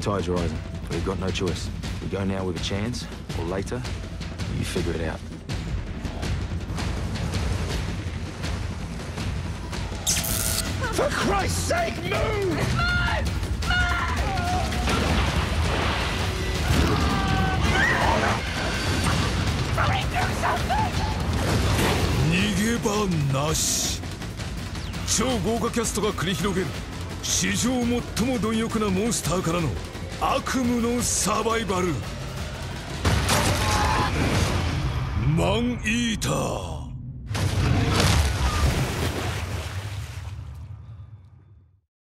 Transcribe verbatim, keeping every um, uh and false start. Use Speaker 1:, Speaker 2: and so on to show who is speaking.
Speaker 1: tides are rising. We've got no choice. We go now with a chance, or later, you figure it out.
Speaker 2: For Christ's sake, move!
Speaker 3: Move! Somebody do something!
Speaker 2: 逃げ場なし。超豪華キャストが繰り広げる史上最も貪欲なモンスターからの悪夢のサバイバル。マンイーター。